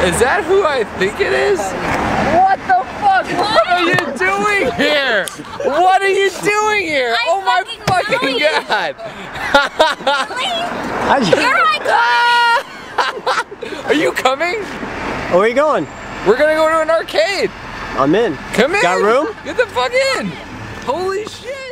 Is that who I think it is? What the fuck? What are you doing here? What are you doing here? Oh my fucking god! Are you coming? Where are you going? We're gonna go to an arcade. I'm in. Come in. Got room? Get the fuck in. Holy shit.